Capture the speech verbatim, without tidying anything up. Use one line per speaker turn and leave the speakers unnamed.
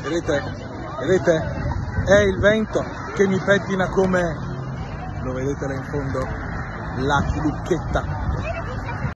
Vedete? Vedete? È il vento che mi pettina come, lo vedete là in fondo, la lucchetta